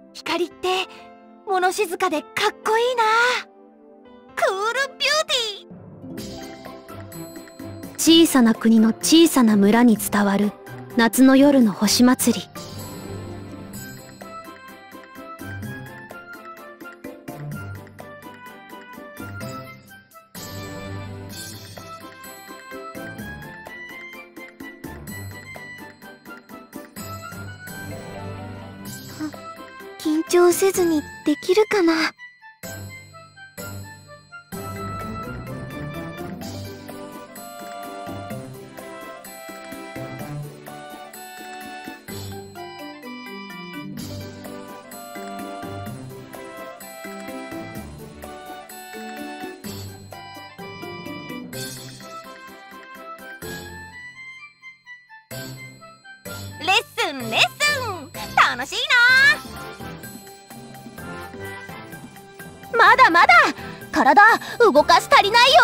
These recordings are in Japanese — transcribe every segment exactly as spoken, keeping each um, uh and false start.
光って物静かでかっこいいな。クールビューティー。 小さな国の小さな村に伝わる夏の夜の星祭り。 緊張せずにできるかな。 レッスンレッスン、楽しいな。まだまだ体動かし足りないよ。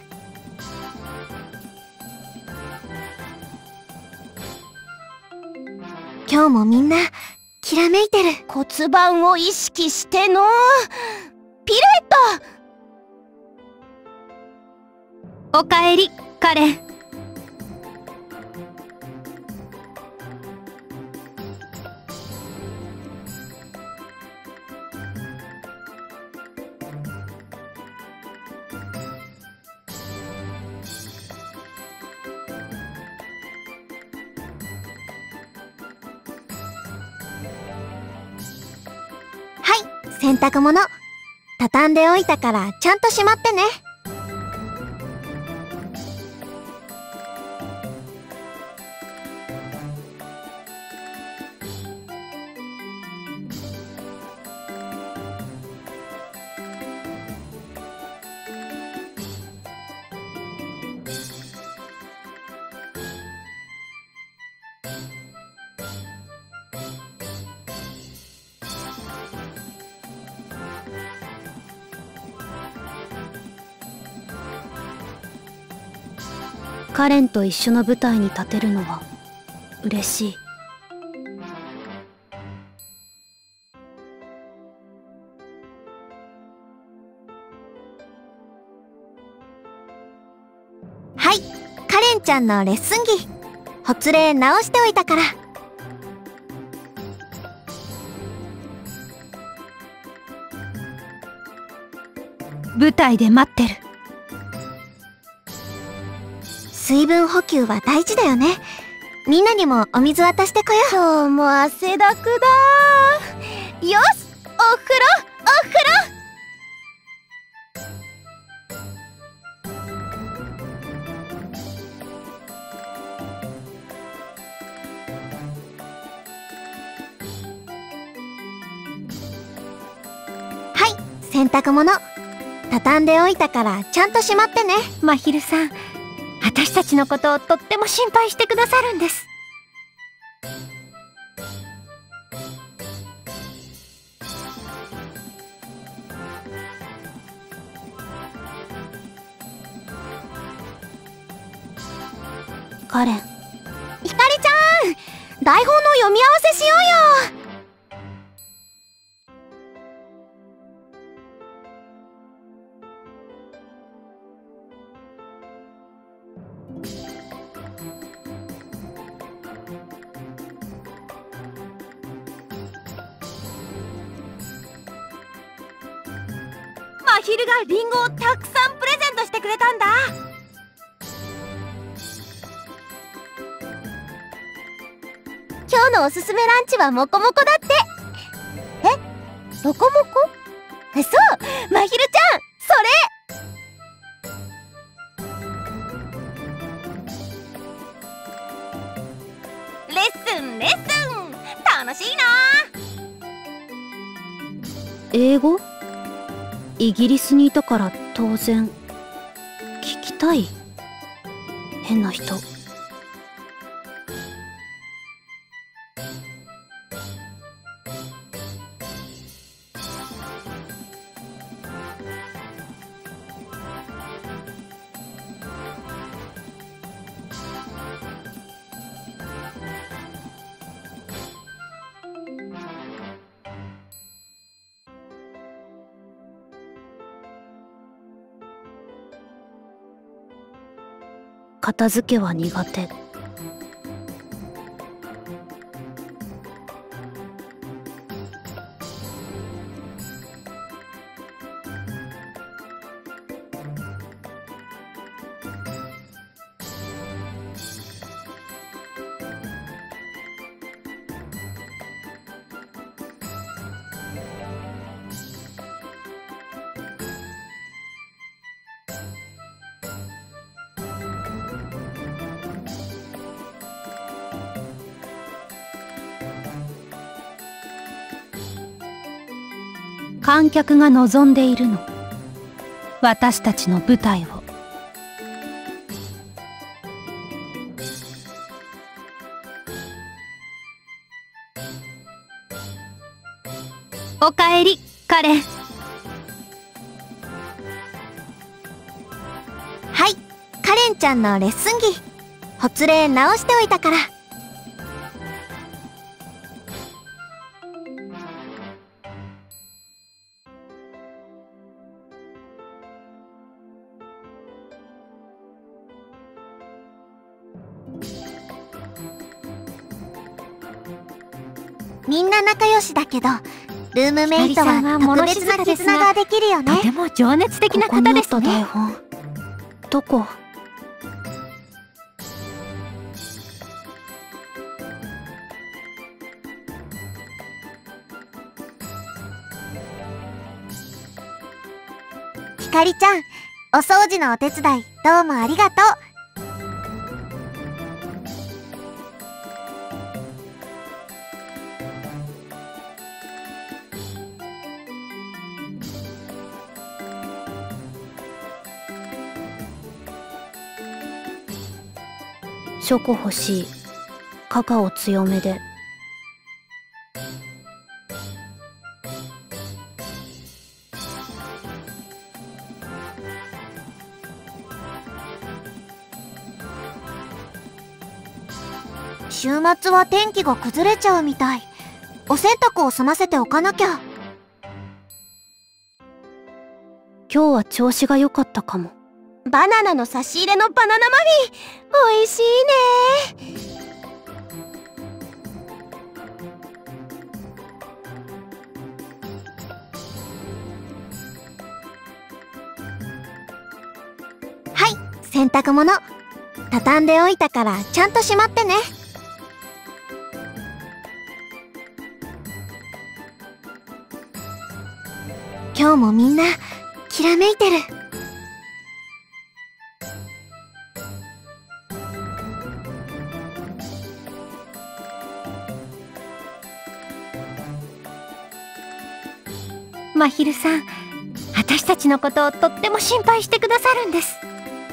今日もみんなきらめいてる。 骨盤を意識してのピルエット。 おかえりカレン。 洗濯物畳んでおいたからちゃんとしまってね。 カレンと一緒の舞台に立てるのは嬉しい。 はい、カレンちゃんのレッスン着ほつれ直しておいたから。 舞台で待ってる。 水分補給は大事だよね。みんなにもお水渡してこよう。 今日も汗だくだ。よし、お風呂お風呂。はい、洗濯物畳んでおいたからちゃんとしまってね。 まひるさん、私たちのことをとっても心配してくださるんです。 カレン。 ひかりちゃん、台本の読み合わせしようよ。まひるがリンゴをたくさんプレゼントしてくれたんだ。今日のおすすめランチはモコモコだって。え、モコモコ？そう、まひるちゃん、それ。レッスンレッスン、楽しいな。 英語？イギリスにいたから当然聞きたい。変な人。 片付けは苦手。観客が望んでいるの。私たちの舞台を。おかえり、カレン。 はい、カレンちゃんのレッスン着。ほつれ直しておいたから。みんな仲良しだけど、ルームメイトは特別な絆ができるよね。 とても情熱的な方ですここにあった台ね。 本。どこ？ ひかりちゃん、お掃除のお手伝いどうもありがとう。 ショコ欲しい。カカオ強めで。 週末は天気が崩れちゃうみたい。お洗濯を済ませておかなきゃ。 今日は調子が良かったかも。 バナナの差し入れのバナナマフィン、美味しいね。 はい、洗濯物。畳んでおいたからちゃんとしまってね。今日もみんなきらめいてる。 まひるさん、私たちのことをとっても心配してくださるんです。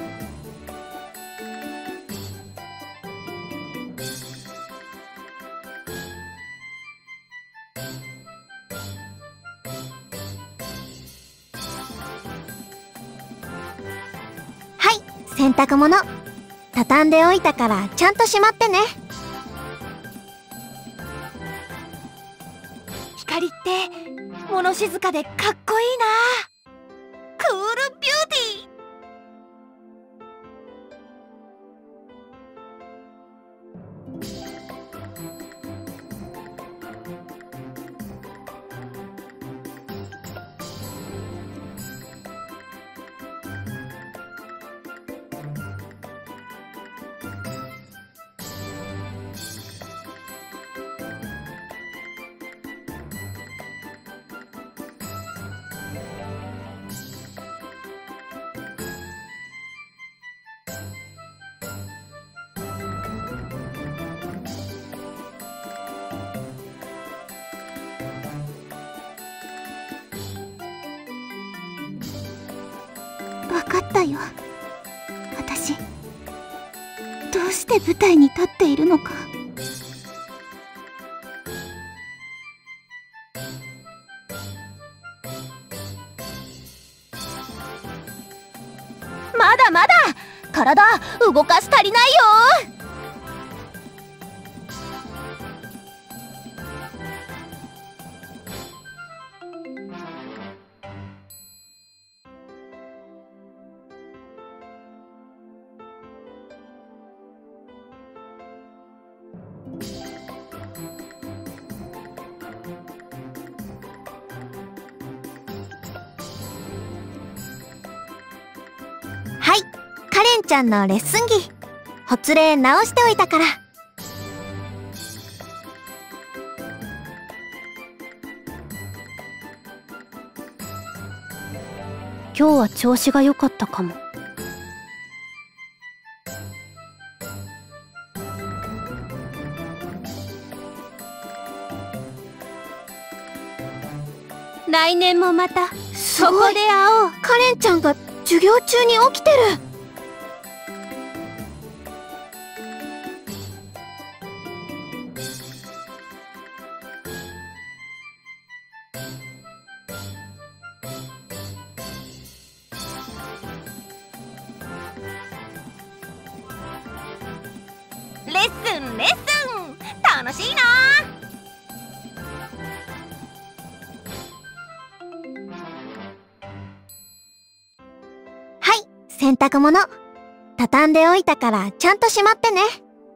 はい、洗濯物。畳んでおいたからちゃんとしまってね。 光って物静かでかっこいいな。クールビューティー。 わかったよ。私、どうして舞台に立っているのか。 まだまだ体動かし足りないよ。 カレンちゃんのレッスン着、ほつれ直しておいたから。 今日は調子が良かったかも。 来年もまたここで会おう。カレンちゃんが授業中に起きてる。レッスンレッスン、楽しいな。はい、洗濯物畳んでおいたからちゃんとしまってね。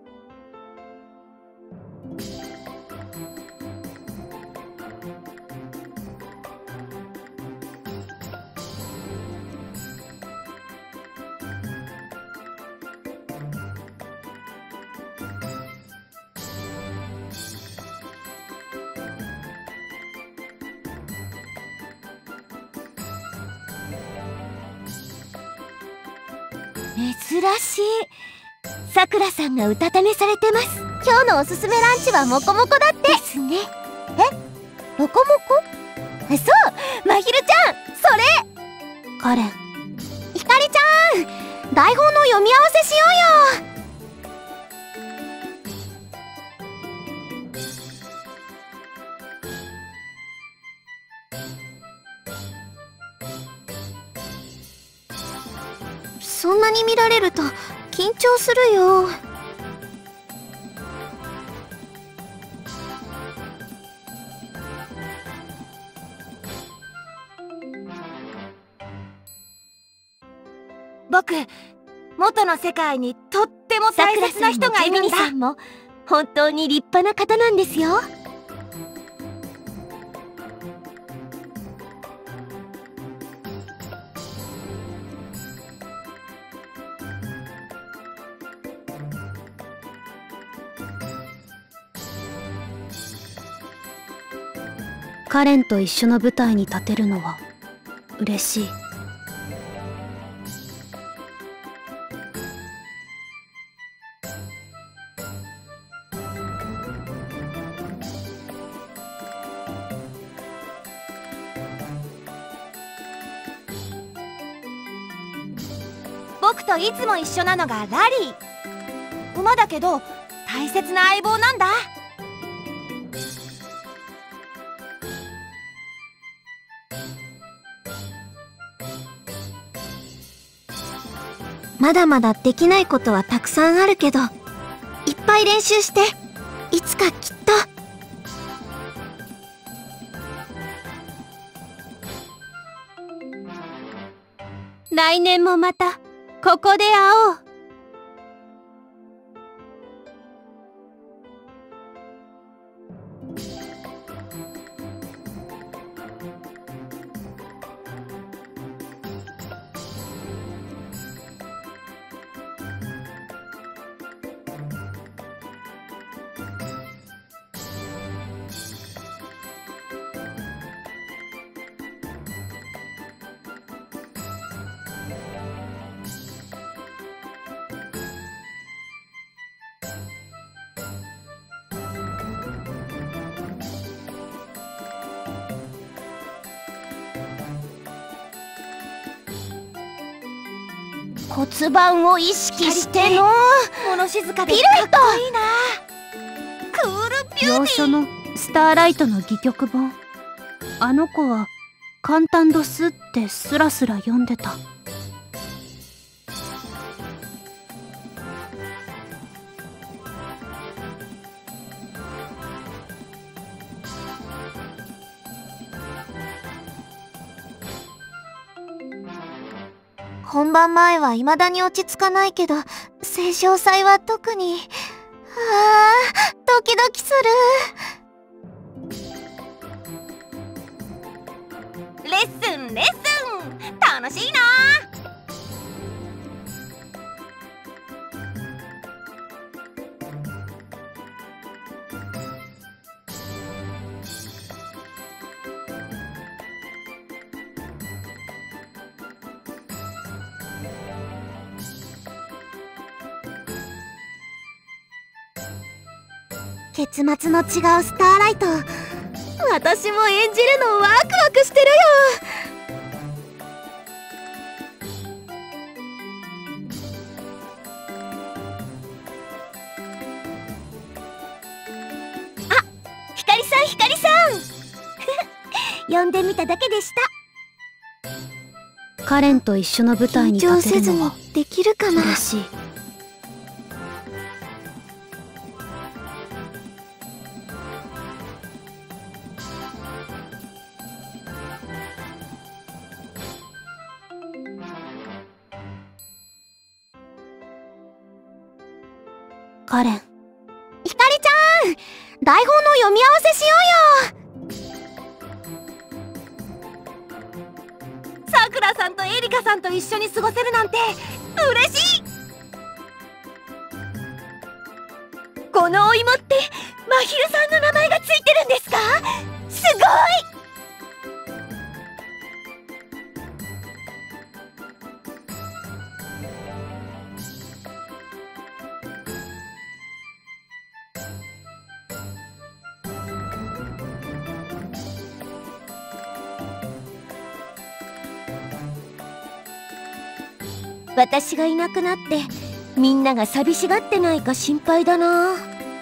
珍しい。さくらさんがうたた寝されてます。今日のおすすめランチはモコモコだってですね。え、モコモコ？そう、まひるちゃん、それ。 カレン、 ひかりちゃん、台本の読み合わせしようよ。そんなに見られると緊張するよ。僕、元の世界にとっても大切な人がいるんだ。さくらさんも本当に立派な方なんですよ。 カレンと一緒の舞台に立てるのは嬉しい。 僕といつも一緒なのがラリー。馬だけど大切な相棒なんだ。まだまだできないことはたくさんあるけど、いっぱい練習して、いつかきっと。来年もまたここで会おう。骨盤を意識しての物静かでピルエット。かっこいいな。クールビューティー。 洋書のスターライトの戯曲本。あの子は簡単ドスってスラスラ読んでた。 本番前は未だに落ち着かないけど、青翔祭は特に。ああ、ドキドキする。レッスンレッスン、楽しいな。 結末の違うスターライト、私も演じるのワクワクしてるよ。 ひかりさん、ひかりさん呼んでみただけでした。 カレンと一緒の舞台に立てるのは緊張せずにできるかな。 嬉しい。カレン、 ひかりちゃん、台本の読み合わせしようよ。さくらさんとエリカさんと一緒に過ごせるなんて嬉しい。このお芋ってまひるさんの名前がついてるんですか？すごい。 私がいなくなってみんなが寂しがってないか心配だな。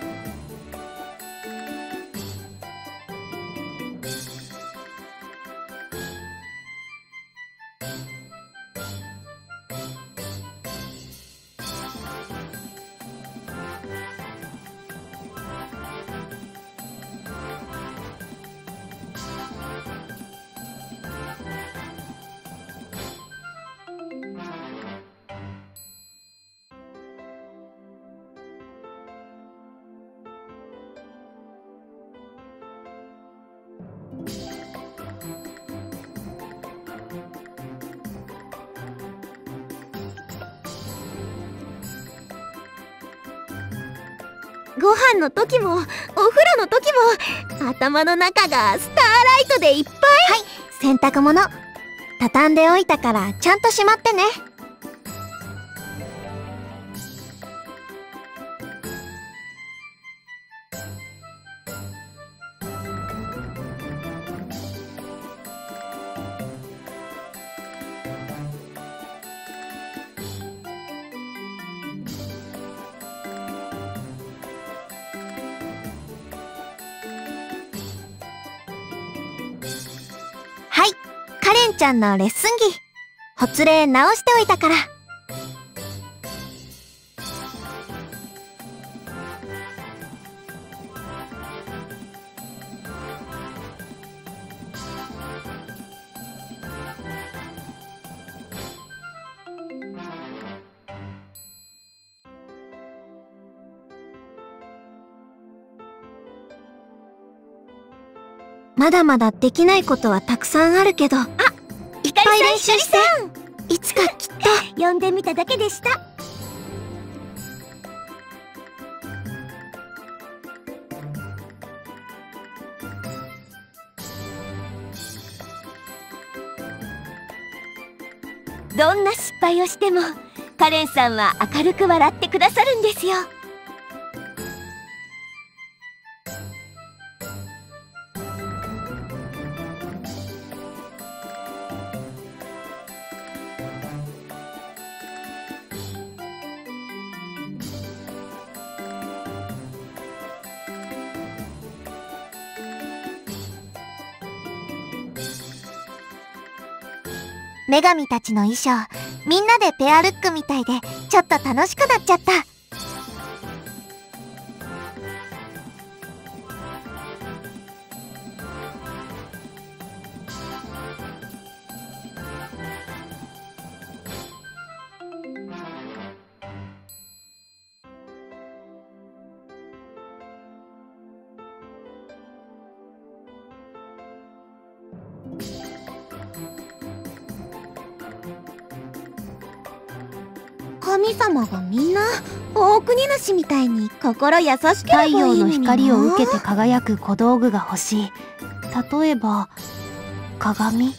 ご飯の時もお風呂の時も頭の中がスターライトでいっぱい。はい、洗濯物畳んでおいたからちゃんとしまってね。はい、カレンちゃんのレッスン着、ほつれ直しておいたから。まだまだできないことはたくさんあるけど、あ、 ひかりさん、 練習していつかきっと。 呼んでみただけでした。どんな失敗をしてもカレンさんは明るく笑ってくださるんですよ。 女神たちの衣装、みんなでペアルックみたいでちょっと楽しくなっちゃった。神様がみんな大国主みたいに心優しければいいのにな。 太陽の光を受けて輝く小道具が欲しい。例えば鏡。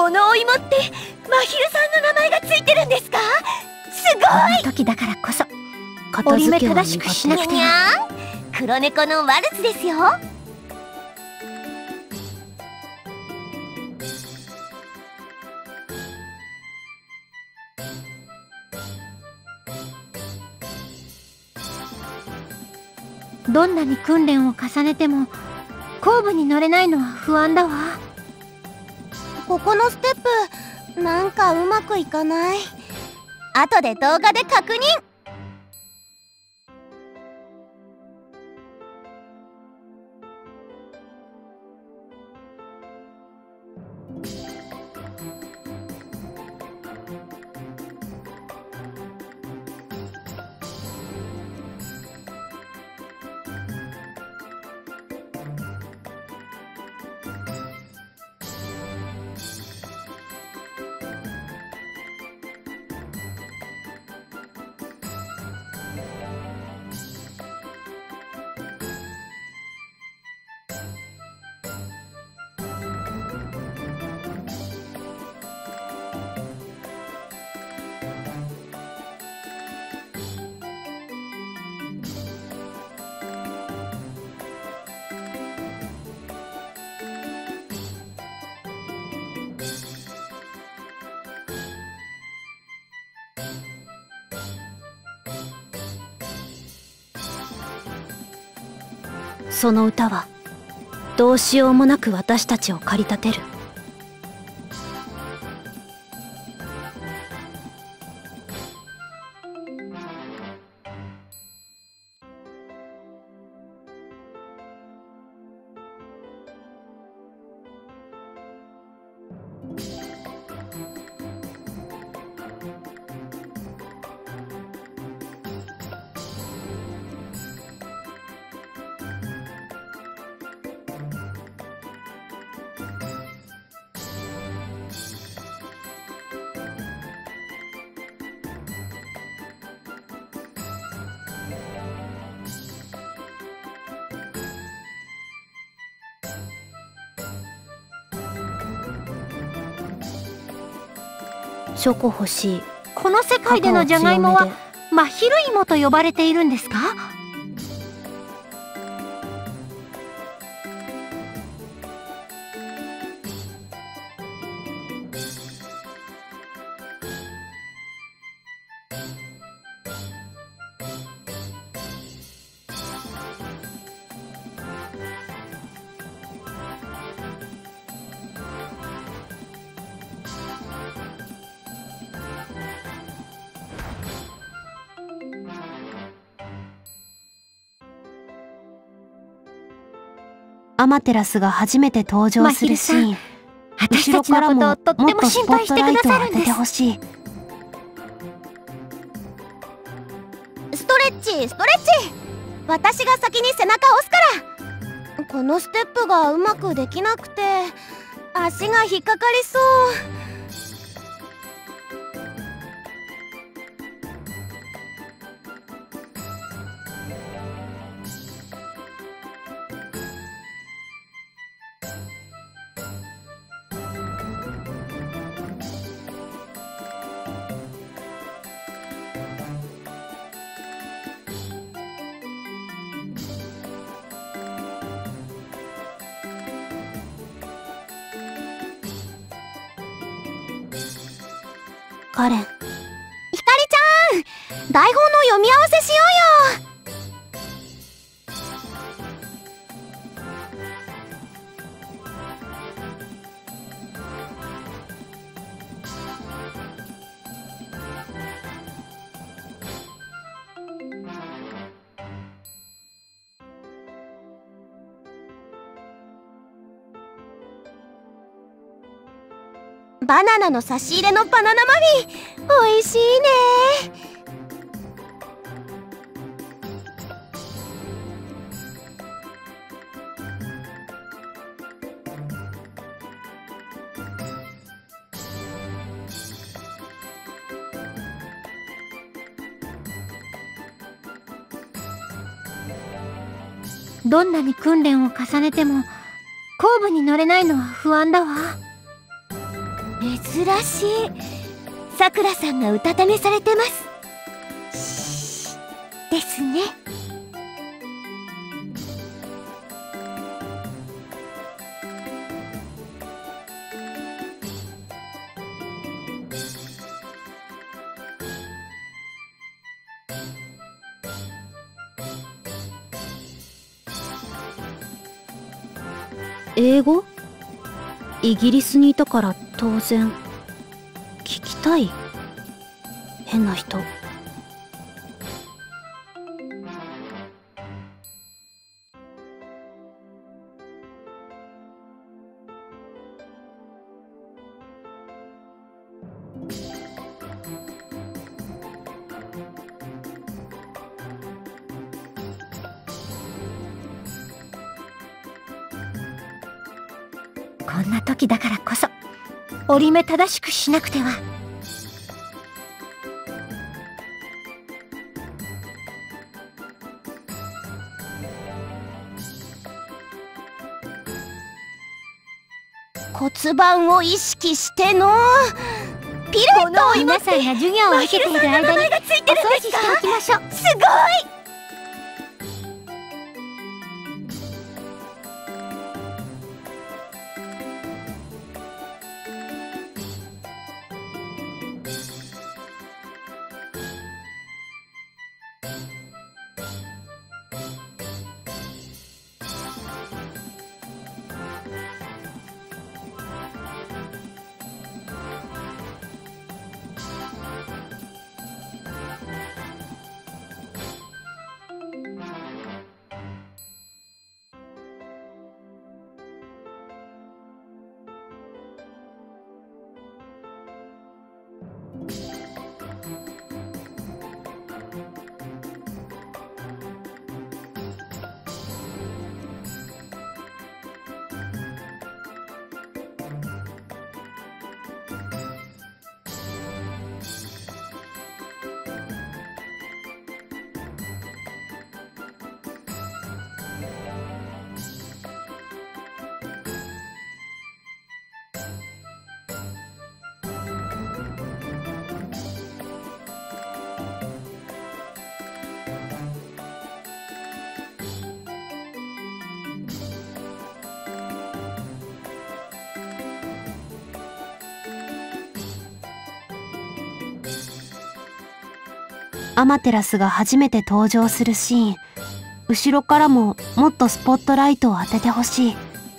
このお芋ってまひるさんの名前がついてるんですか？すごい。 こんな時だからこそ折り目正しくしなくては。 黒猫のワルツですよ。 どんなに訓練を重ねても後部に乗れないのは不安だわ。 ここのステップなんかうまくいかない。後で動画で確認。 その歌はどうしようもなく私たちを駆り立てる。チョコ欲しい。 この世界でのジャガイモは真昼芋と呼ばれているんですか？ アマテラスが初めて登場するシーン。 私たちのことをとっても心配してくださるんです。 ほしい。 ストレッチストレッチ。私が先に背中を押すから。このステップがうまくできなくて足が引っかかりそう。 カレン。 ひかりちゃん、台本の読み合わせしようよ。バナナの差し入れのバナナマフィン、おいしいね。 どんなに訓練を重ねても後部に乗れないのは不安だわ。 珍しい。さくらさんがうたた寝されてます。ですね。 英語？イギリスにいたから当然聞きたい。変な人。 こんな時だからこそ折り目正しくしなくては。 骨盤を意識してのピルエットを皆さんが授業を受けている間にお掃除しておきましょう。 すごい。 アマテラスが初めて登場するシーン。後ろからももっとスポットライトを当ててほしい。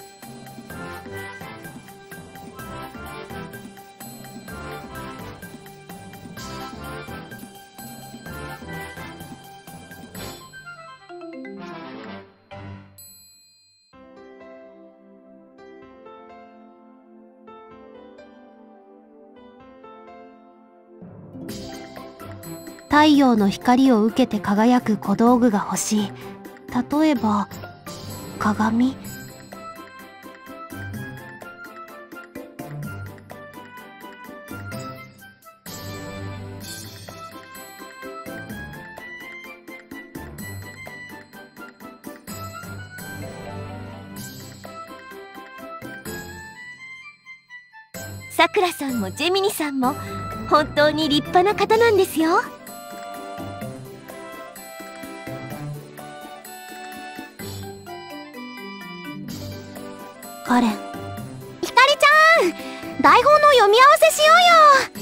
太陽の光を受けて輝く小道具が欲しい。例えば鏡。 さくらさんもジェミニさんも本当に立派な方なんですよ。 カレン。 ひかりちゃん、台本の読み合わせしようよ。